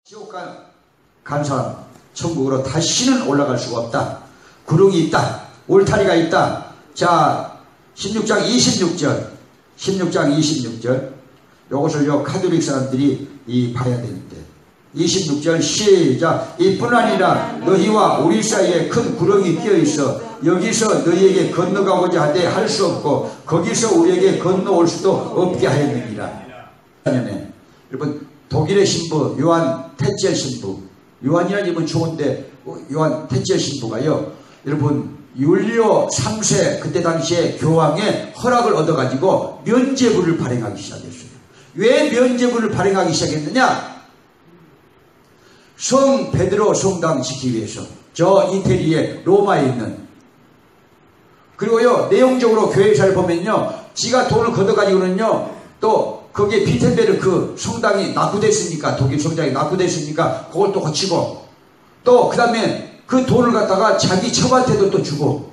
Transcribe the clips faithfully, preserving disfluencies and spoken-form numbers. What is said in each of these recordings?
지옥 간, 간 사람 천국으로 다시는 올라갈 수가 없다. 구릉이 있다. 울타리가 있다. 자, 십육 장 이십육 절 십육 장 이십육 절 요것을 요 카톨릭 사람들이 이 봐야 되는데, 이십육 절 시작. 이뿐 아니라 너희와 우리 사이에 큰 구렁이 끼어있어 여기서 너희에게 건너가고자 하되 할 수 없고 거기서 우리에게 건너올 수도 없게 하였느니라. 여러분, 독일의 신부 요한 테첼 신부, 요한이라는 이름은 좋은데 요한 테첼 신부가요, 여러분 율리오 삼 세 그때 당시에 교황의 허락을 얻어가지고 면죄부를 발행하기 시작했어요. 왜 면죄부를 발행하기 시작했느냐? 성 베드로 성당 지키기 위해서. 저 이태리의 로마에 있는. 그리고요, 내용적으로 교회사를 보면요, 지가 돈을 걷어가지고는요, 또 거기에 비텐베르크 성당이 낙후됐으니까, 독일 성당이 낙후됐으니까 그걸 또 고치고, 또 그 다음에 그 돈을 갖다가 자기 처한테도 또 주고,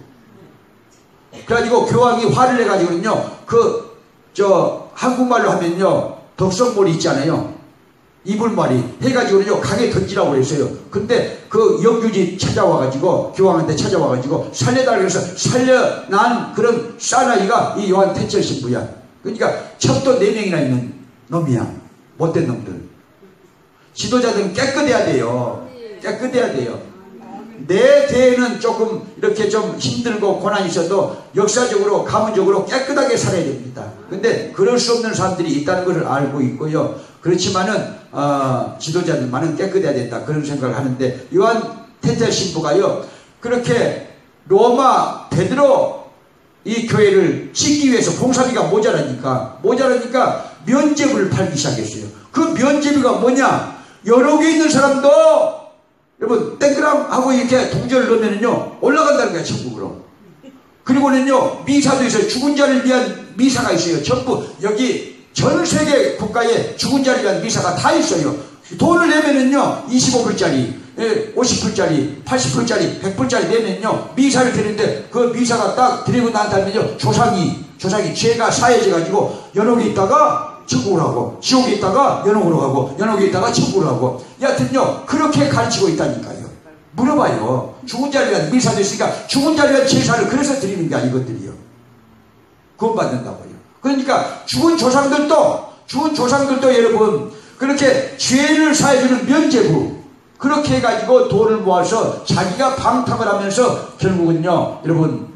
그래가지고 교황이 화를 내가지고는요, 그 저 한국말로 하면요 덕성몰이 있잖아요, 이불말이 해가지고는요 강에 던지라고 그랬어요. 근데 그 영주지 찾아와가지고, 교황한테 찾아와가지고 살려달라고 해서 살려난 그런 사나이가 이 요한 테첼 신부야. 그러니까 첩도 네 명이나 있는 놈이야. 못된 놈들. 지도자들은 깨끗해야 돼요. 깨끗해야 돼요. 내 대에는 조금 이렇게 좀 힘들고 고난이 있어도 역사적으로 가문적으로 깨끗하게 살아야 됩니다. 근데 그럴 수 없는 사람들이 있다는 것을 알고 있고요. 그렇지만은 어, 지도자들만은 깨끗해야 된다, 그런 생각을 하는데, 요한 테첼 신부가요 그렇게 로마 베드로 이 교회를 짓기 위해서 봉사비가 모자라니까 모자라니까 면죄부를 팔기 시작했어요. 그 면죄비가 뭐냐? 여러 개 있는 사람도 여러분 땡그랑 하고 이렇게 동전을 넣으면은요 올라간다는 거야, 천국으로. 그리고는요 미사도 있어요. 죽은 자를 위한 미사가 있어요. 전부 여기 전 세계 국가에 죽은 자를 위한 미사가 다 있어요. 돈을 내면은요 이십오 불짜리, 오십 불짜리, 팔십 불짜리, 백 불짜리 내면요 미사를 드리는데, 그 미사가 딱 드리고 난 다음에요 조상이 조상이 죄가 사해져 가지고 연옥에 있다가 천국으로 가고, 지옥에 있다가 연옥으로 가고, 연옥에 있다가 천국으로 가고, 여하튼요 그렇게 가르치고 있다니까요. 물어봐요. 죽은 자를 위한 미사도 있으니까 죽은 자를 위한 제사를 그래서 드리는 게 이것들이요. 구원받는다고요. 그러니까 죽은 조상들도 죽은 조상들도 여러분 그렇게 죄를 사해주는 면죄부, 그렇게 해가지고 돈을 모아서 자기가 방탕을 하면서 결국은요 여러분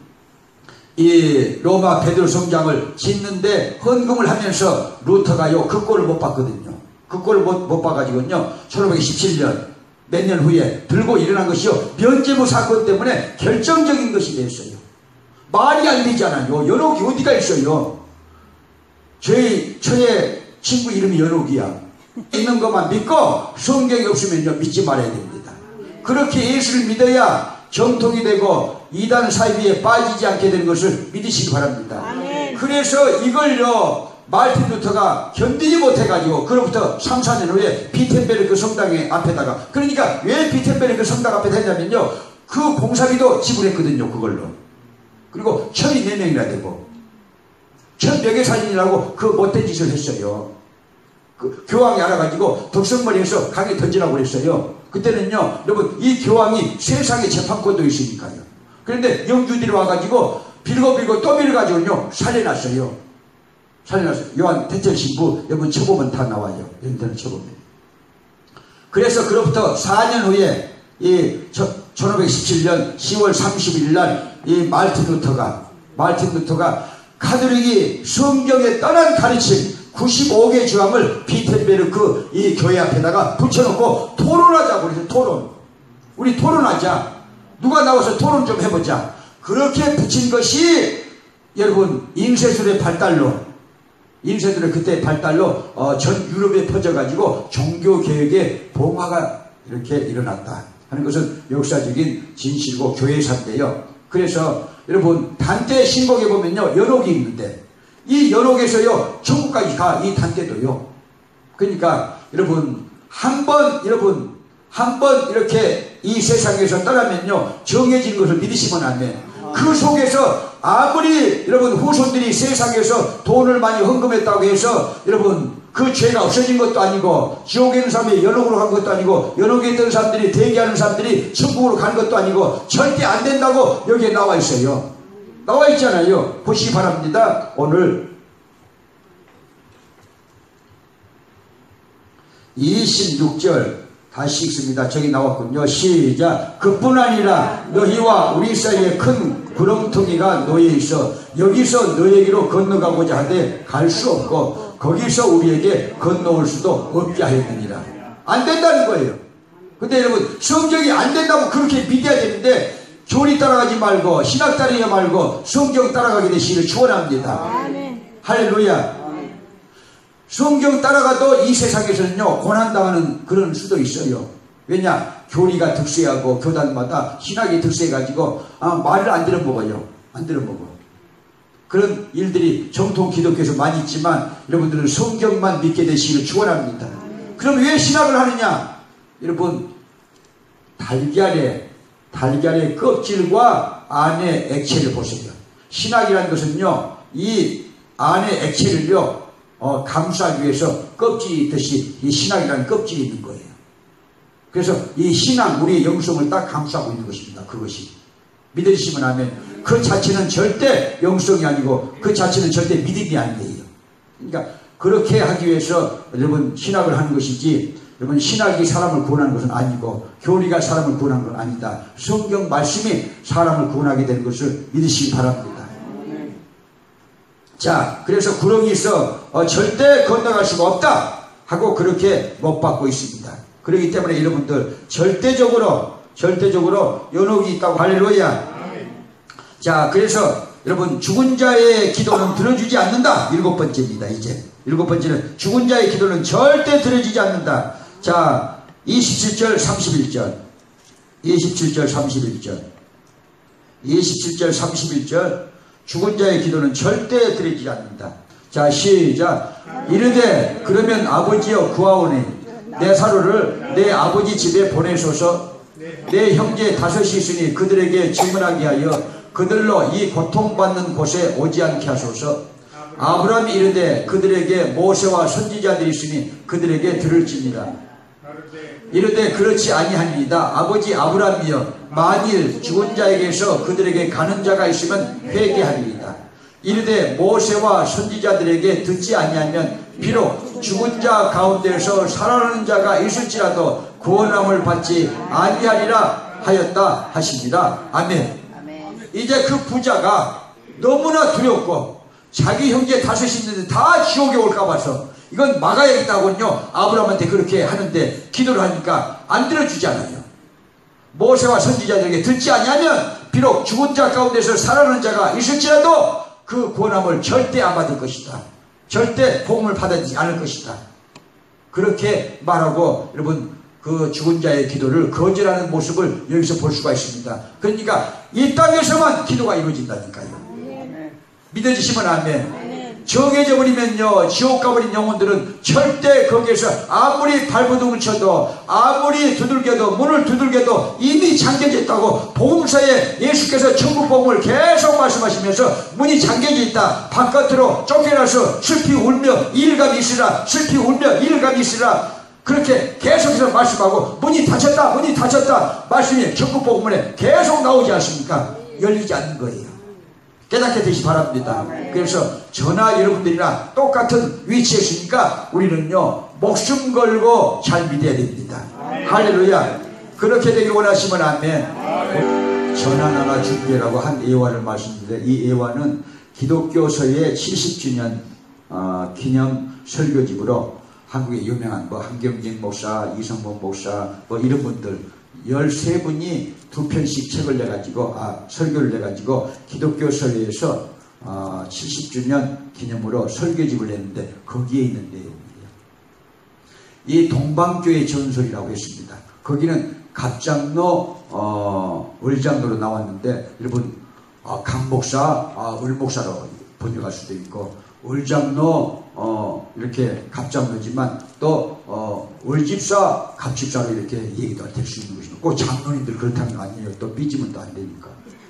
이 로마 베드로 성장을 짓는데 헌금을 하면서 루터가요 그 꼴을 못 봤거든요. 그 꼴을 못, 못 봐가지고요 천오백십칠 년 몇 년 후에 들고 일어난 것이요 면죄부 사건 때문에 결정적인 것이 됐어요. 말이 안 되잖아요. 연옥이 어디가 있어요? 저희 처의 친구 이름이 연옥이야. 있는 것만 믿고 성경이 없으면요 믿지 말아야 됩니다. 그렇게 예수를 믿어야 정통이 되고 이단 사이비에 빠지지 않게 되는 것을 믿으시기 바랍니다. 아멘. 그래서 이걸요 마르틴 루터가 견디지 못해가지고 그로부터 삼, 사 년 후에 비텐베르크 성당의 앞에다가, 그러니까 왜 비텐베르크 성당 앞에다 했냐면요 그 공사비도 지불했거든요 그걸로. 그리고 천이 네 명이나 되고 천명예사진이라고 그 못된 짓을 했어요. 그 교황이 알아가지고 덕성머리에서 강에 던지라고 그랬어요. 그때는요 여러분 이 교황이 세상에 재판권도 있으니까요. 그런데 영주들이 와가지고 빌고 빌고 또 빌어가지고요 살려놨어요. 살려놨어요. 요한 테첼 신부 여러분 쳐보면 다 나와요. 여러분들은 쳐보면. 그래서 그로부터 사 년 후에 이 천오백십칠 년 시월 삼십일 날 이 마르틴 루터가 마르틴 루터가 카톨릭이 성경에 떠난 가르침 구십오 개 주항을 비텐베르크 이 교회 앞에다가 붙여놓고 토론하자고 그래서 토론. 우리 토론하자. 누가 나와서 토론 좀 해보자. 그렇게 붙인 것이 여러분 인쇄술의 발달로, 인쇄술의 그때 발달로 어, 전 유럽에 퍼져가지고 종교개혁의 봉화가 이렇게 일어났다 하는 것은 역사적인 진실이고 교회사인데요. 그래서 여러분 단테 신곡에 보면요 연옥이 있는데 이 연옥에서요 천국까지 가, 이 단테도요. 그러니까 여러분 한번 여러분 한번 이렇게 이 세상에서 떠나면요 정해진 것을 믿으시면 안 돼. 그 속에서 아무리 여러분 후손들이 세상에서 돈을 많이 헌금했다고 해서 여러분 그 죄가 없어진 것도 아니고 지옥에 있는 사람이 연옥으로 간 것도 아니고 연옥에 있던 사람들이 대기하는 사람들이 천국으로 가는 것도 아니고 절대 안 된다고 여기에 나와 있어요. 나와 있잖아요. 보시기 바랍니다. 오늘 이십육 절 다시 읽습니다. 저기 나왔군요. 시작. 그뿐 아니라 너희와 우리 사이에 큰 구렁텅이가 놓여 있어 여기서 너에게로 건너가고자 하되 갈 수 없고 거기서 우리에게 건너올 수도 없게 하였느니라. 안 된다는 거예요. 근데 여러분 성경이 안 된다고 그렇게 믿어야 되는데 교리 따라가지 말고 신학 따르지 말고 성경 따라가게 되시기를 축원합니다. 할렐루야. 성경 따라가도 이 세상에서는요 고난당하는 그런 수도 있어요. 왜냐? 교리가 득세하고 교단마다 신학이 득세해가지고 아, 말을 안 들어먹어요. 안 들어먹어. 그런 일들이 정통 기독교에서 많이 있지만 여러분들은 성경만 믿게 되시기를 축원합니다. 그럼 왜 신학을 하느냐? 여러분 달걀의 달걀의 껍질과 안의 액체를 보세요. 신학이라는 것은요 이 안의 액체를요 어, 감싸기 위해서 껍질이 있듯이 이 신학이라는 껍질이 있는 거예요. 그래서 이 신앙 우리의 영성을 딱 감싸고 있는 것입니다. 그것이 믿으시면 아멘. 그 자체는 절대 영성이 아니고 그 자체는 절대 믿음이 아니에요. 그러니까 그렇게 하기 위해서 여러분 신학을 하는 것이지 여러분 신학이 사람을 구원하는 것은 아니고 교리가 사람을 구원하는 건 아니다. 성경 말씀이 사람을 구원하게 되는 것을 믿으시기 바랍니다. 자, 그래서 구렁이 있어 어, 절대 건너갈 수가 없다 하고 그렇게 못 받고 있습니다. 그렇기 때문에 여러분들 절대적으로 절대적으로 연옥이 있다고. 할렐루야. 자, 그래서 여러분 죽은 자의 기도는 들어주지 않는다. 일곱 번째입니다. 이제 일곱 번째는 죽은 자의 기도는 절대 들어주지 않는다. 자, 이십칠 절 삼십일 절 이십칠 절 삼십일 절 이십칠 절 삼십일 절 죽은 자의 기도는 절대 들어지지 않는다. 자, 시작. 이르되 그러면 아버지여 구하오니 내 사로를 내 아버지 집에 보내소서. 내 형제 다섯이 있으니 그들에게 질문하게 하여 그들로 이 고통받는 곳에 오지 않게 하소서. 아브라함이 이르되 그들에게 모세와 선지자들이 있으니 그들에게 들을지니라. 이르되 그렇지 아니하니이다. 아버지 아브라함이여 만일 죽은 자에게서 그들에게 가는 자가 있으면 회개하리이다. 이르되 모세와 선지자들에게 듣지 아니하면 비록 죽은 자 가운데서 살아나는 자가 있을지라도 구원함을 받지 아니하리라 하였다 하십니다. 아멘. 아멘. 이제 그 부자가 너무나 두렵고 자기 형제 다섯이 있는데 다 지옥에 올까 봐서 이건 막아야겠다고요 아브라함한테 그렇게 하는데 기도를 하니까 안 들어주잖아요. 모세와 선지자들에게 듣지 아니하면 비록 죽은 자 가운데서 살아나는 자가 있을지라도 그 구원함을 절대 안 받을 것이다. 절대 복음을 받아들이지 않을 것이다. 그렇게 말하고 여러분 그 죽은 자의 기도를 거절하는 모습을 여기서 볼 수가 있습니다. 그러니까 이 땅에서만 기도가 이루어진다니까요. 믿어지시면 아멘. 정해져 버리면요 지옥 가버린 영혼들은 절대 거기에서 아무리 발버둥을 쳐도 아무리 두들겨도 문을 두들겨도 이미 잠겨져 있다고. 복음서에 예수께서 천국 복음을 계속 말씀하시면서 문이 잠겨져 있다. 바깥으로 쫓겨나서 슬피 울며 이일감이 있으라. 슬피 울며 이일감이 있으라. 그렇게 계속해서 말씀하고 문이 닫혔다 문이 닫혔다 말씀이 천국 복음에 계속 나오지 않습니까? 열리지 않는 거예요. 깨닫게 되시 바랍니다. 그래서 저나 여러분들이나 똑같은 위치에 있으니까 우리는요 목숨 걸고 잘 믿어야 됩니다. 할렐루야. 그렇게 되길 원하시면 아멘. 전한 하나 준비라고 한 예화를 말씀드렸는데 이 예화는 기독교서의 칠십 주년 어, 기념 설교집으로 한국의 유명한 뭐 한경직 목사, 이성봉 목사 뭐 이런 분들 열세 분이 두 편씩 책을 내가지고 아 설교를 내가지고 기독교서에서 어, 칠십 주년 기념으로 설교집을 냈는데 거기에 있는 내용이에요. 이 동방교회 전설이라고 했습니다. 거기는 갑장로 어, 을장로로 나왔는데 여러분 어, 강 목사, 아, 을 목사로 번역할 수도 있고 을장로 어, 이렇게 갑장로지만 또 어, 을집사 갑집사로 이렇게 얘기도 될 수 있는 것이고 꼭 장로님들 그렇다는 거 아니에요. 또 삐지면 또 안 되니까.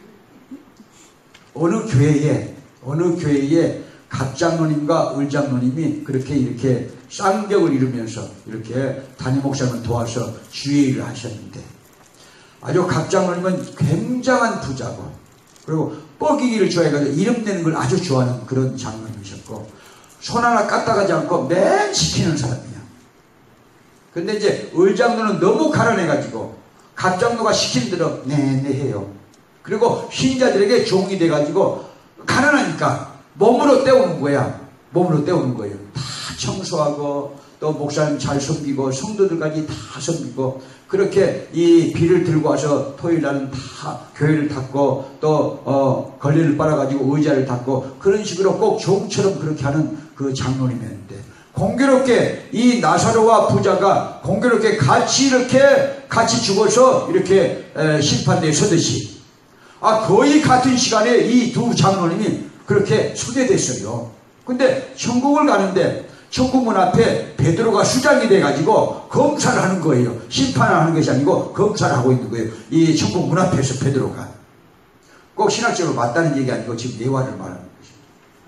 어느 교회에 어느 교회에 갑장로님과 을장로님이 그렇게 이렇게 쌍벽을 이루면서 이렇게 담임 목사님을 도와서 주의를 하셨는데, 아주 갑장님은 굉장한 부자고, 그리고 뻐기기를 좋아해가지고 이름 내는 걸 아주 좋아하는 그런 장로님이셨고, 손 하나 까딱하지 않고 맨 시키는 사람이야. 근데 이제 을장로는 너무 가난해가지고 갑장로가 시킨 대로 네네 해요. 그리고 신자들에게 종이 돼가지고 가난하니까 몸으로 때우는 거야. 몸으로 때우는 거예요. 다 청소하고 또 목사님 잘 섬기고 성도들까지 다 섬기고, 그렇게 이 비를 들고 와서 토요일 날은 다 교회를 닦고 또 어, 걸레를 빨아가지고 의자를 닦고, 그런 식으로 꼭 종처럼 그렇게 하는 그 장로님이었는데, 공교롭게 이 나사로와 부자가 공교롭게 같이 이렇게 같이 죽어서 이렇게 에, 심판대에 서듯이, 아 거의 같은 시간에 이 두 장로님이 그렇게 소개됐어요. 근데 천국을 가는데 천국 문 앞에 베드로가 수장이 돼가지고 검사를 하는 거예요. 심판을 하는 것이 아니고 검사를 하고 있는 거예요. 이 천국 문 앞에서 베드로가. 꼭 신학적으로 맞다는 얘기 아니고 지금 예화를 말하는 것입니다.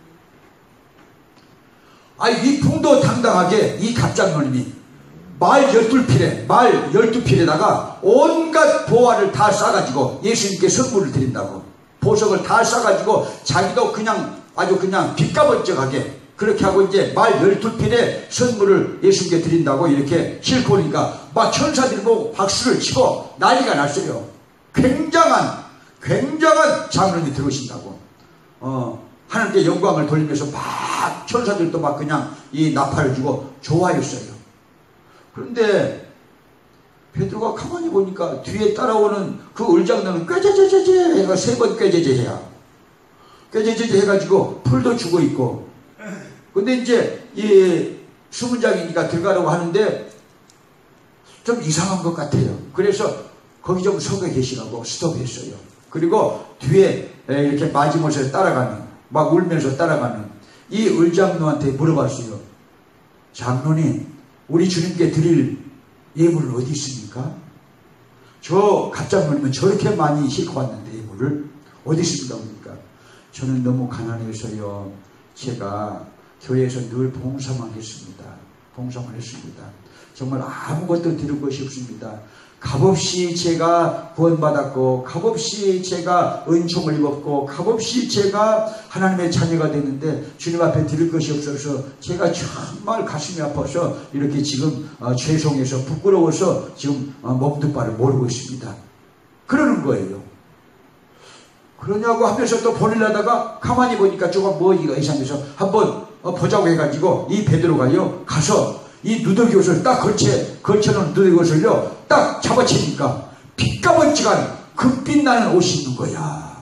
아, 위풍도 당당하게 이 갑장로님이 말 열두 필에, 말 열두 필에다가 온갖 보화를 다 싸가지고 예수님께 선물을 드린다고, 보석을 다 싸가지고 자기도 그냥 아주 그냥 빚가번쩍하게 그렇게 하고 이제 말 열두 필에 선물을 예수님께 드린다고 이렇게 싣고 오니까 막 천사들이 보고 박수를 치고 난리가 났어요. 굉장한 굉장한 장로님이 들어오신다고 어, 하나님께 영광을 돌리면서 막 천사들도 막 그냥 이 나팔을 주고 좋아했어요. 그런데 베드로가 가만히 보니까 뒤에 따라오는 그 을장로는 꾀제제제제 해가 세 번 꾀제제해야 꾀제제제 해가지고 풀도 주고 있고, 근데 이제 이 수문장이니까 들어가라고 하는데 좀 이상한 것 같아요. 그래서 거기 좀 서게 계시라고 스톱했어요. 그리고 뒤에 이렇게 마지못에 따라가는, 막 울면서 따라가는 이 을장로한테 물어봤어요. 장로님, 우리 주님께 드릴 예물은 어디 있습니까? 저 갑장로님은 저렇게 많이 싣고 왔는데 예물을 어디 있습니까? 그러니까 저는 너무 가난해서요, 제가 교회에서 늘 봉사만 했습니다. 봉사만 했습니다. 정말 아무것도 드릴 것이 없습니다. 값없이 제가 구원받았고, 값없이 제가 은총을 입었고, 값없이 제가 하나님의 자녀가 됐는데 주님 앞에 드릴 것이 없어서 제가 정말 가슴이 아파서 이렇게 지금 어, 죄송해서 부끄러워서 지금 어, 몸도 바를 모르고 있습니다. 그러는 거예요. 그러냐고 하면서 또 보내려다가 가만히 보니까 조금 뭐 이거 이상해서 한번 어, 보자고 해가지고 이 베드로가요 가서 이 누더기 옷을 딱 걸쳐, 걸쳐놓은 누더기 옷을요 딱 잡아채니까 빛가번쩍한 금빛 나는 옷이 있는 거야.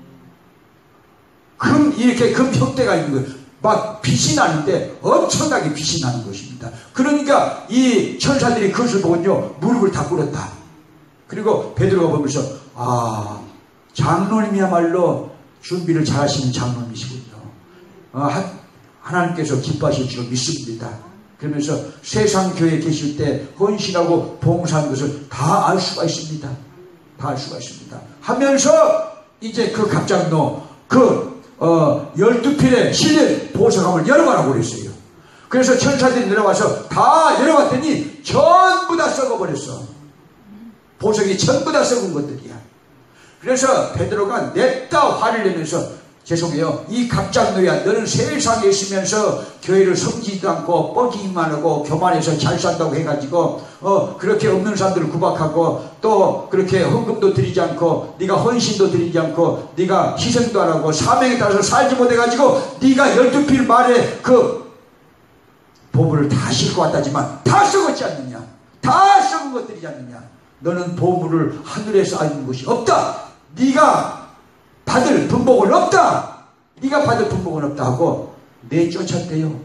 금, 이렇게 금 형태가 있는 거예요. 막 빛이 나는데 엄청나게 빛이 나는 것입니다. 그러니까 이 천사들이 그것을 보고요 무릎을 다 꿇었다. 그리고 베드로가 보면서 아, 장로님이야말로 준비를 잘 하시는 장로님이시군요. 어, 하나님께서 기뻐하실 줄 믿습니다. 그러면서 세상 교회에 계실 때 헌신하고 봉사하는 것을 다 알 수가 있습니다. 다 알 수가 있습니다. 하면서 이제 그 갑장로 그 어, 열두 필에 실린 보석함을 열어봐라고 그랬어요. 그래서 천사들이 내려와서 다 열어봤더니 전부 다 썩어버렸어. 보석이 전부 다 썩은 것들이야. 그래서 베드로가 냅다 화를 내면서 죄송해요. 이 갑장노야, 너는 세상에 있으면서 교회를 섬기지도 않고 뻐기기만 하고 교만해서 잘 산다고 해가지고 어 그렇게 없는 사람들을 구박하고 또 그렇게 헌금도 드리지 않고 네가 헌신도 드리지 않고 네가 희생도 안 하고 사명에 따라서 살지 못해가지고 네가 열두 필 말에 그 보물을 다 싣고 왔다지만 다 썩었지 않느냐? 다 썩은 것들이지 않느냐? 너는 보물을 하늘에서 알는 것이 없다. 네가 받을 분복은 없다. 네가 받을 분복은 없다 하고 내쫓았대요.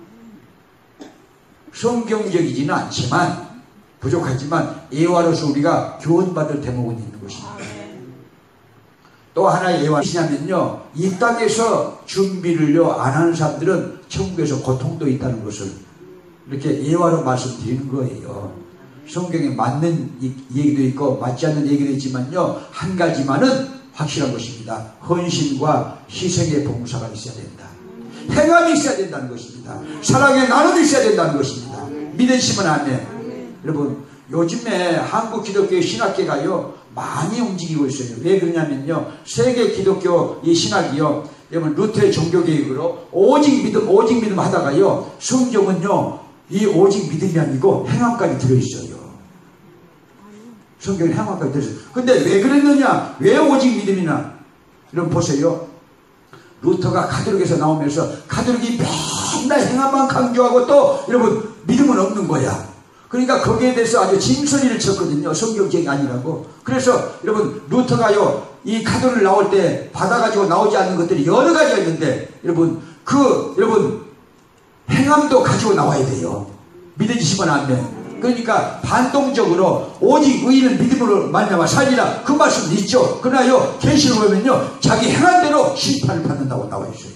성경적이지는 않지만 부족하지만 예화로서 우리가 교훈받을 대목은 있는 것입니다. 또 하나의 예화이냐면요, 이 땅에서 준비를요 안 하는 사람들은 천국에서 고통도 있다는 것을 이렇게 예화로 말씀드리는 거예요. 성경에 맞는 얘기도 있고 맞지 않는 얘기도 있지만요, 한 가지만은 확실한 것입니다. 헌신과 희생의 봉사가 있어야 된다. 행함이 있어야 된다는 것입니다. 사랑의 나눔이 있어야 된다는 것입니다. 믿으시면 아멘. 여러분, 요즘에 한국 기독교의 신학계가요 많이 움직이고 있어요. 왜 그러냐면요, 세계 기독교 이 신학이요, 여러분 루터의 종교개혁으로 오직 믿음 오직 믿음 하다가요, 성경은요 이 오직 믿음이 아니고 행함까지 들어있어요. 성경은 행함까지 들어있어요. 근데 왜 그랬느냐, 왜 오직 믿음이나. 여러분 보세요, 루터가 가톨릭에서 나오면서 가톨릭이 맨날 행함만 강조하고 또 여러분 믿음은 없는 거야. 그러니까 거기에 대해서 아주 짐소리를 쳤거든요. 성경적이 아니라고. 그래서 여러분 루터가요 이 가톨릭 나올 때 받아가지고 나오지 않는 것들이 여러 가지가 있는데, 여러분 그 여러분 행함도 가지고 나와야 돼요. 믿어지시면 아멘. 그러니까 반동적으로 오직 의인은 믿음으로 말미암아 살리라, 그 말씀 있죠. 그러나요 계시를 보면요 자기 행한 대로 심판을 받는다고 나와 있어요.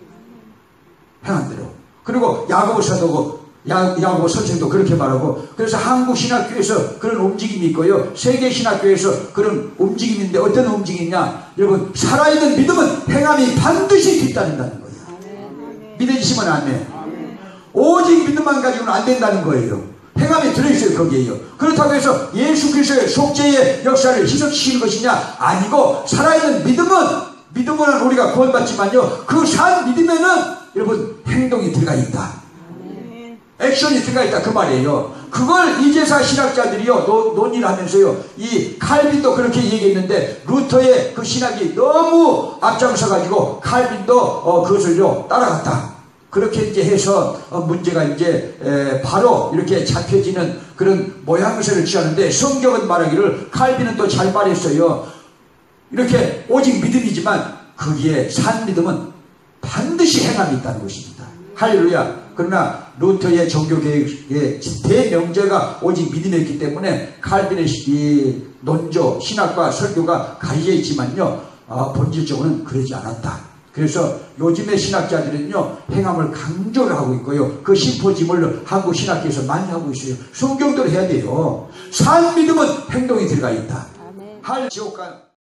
행한 대로. 그리고 야고보 사도고 야, 야고보 선생도 그렇게 말하고. 그래서 한국 신학교에서 그런 움직임이 있고요, 세계 신학교에서 그런 움직임인데 어떤 움직임이냐, 여러분 살아있는 믿음은 행함이 반드시 뒤따른다는 거예요. 아멘. 믿어지시면 아멘. 아멘. 오직 믿음만 가지고는 안 된다는 거예요. 행함이 들어있어요 거기에요. 그렇다고 해서 예수 그리스도의 속죄의 역사를 희석시키는 것이냐, 아니고 살아있는 믿음은, 믿음은 우리가 구원받지만요 그 산 믿음에는 여러분 행동이 들어가 있다, 액션이 들어가 있다, 그 말이에요. 그걸 이제사 신학자들이요 노, 논의를 하면서요, 이 칼빈도 그렇게 얘기했는데 루터의 그 신학이 너무 앞장서 가지고 칼빈도 어, 그것을요 따라갔다. 그렇게 이제 해서 어, 문제가 이제 에, 바로 이렇게 잡혀지는 그런 모양새를 취하는데, 성경은 말하기를, 칼빈은 또 잘 말했어요. 이렇게 오직 믿음이지만 거기에 산 믿음은 반드시 행함이 있다는 것입니다. 할렐루야. 그러나 루터의 종교개혁의 대명제가 오직 믿음이었기 때문에 칼빈의 이 논조, 신학과 설교가 가려져 있지만요 어, 본질적으로는 그러지 않았다. 그래서 요즘의 신학자들은요 행함을 강조를 하고 있고요, 그 심포지움을 한국 신학계에서 많이 하고 있어요. 성경대로 해야 돼요. 산 믿음은 행동이 들어가 있다. 할 지옥 간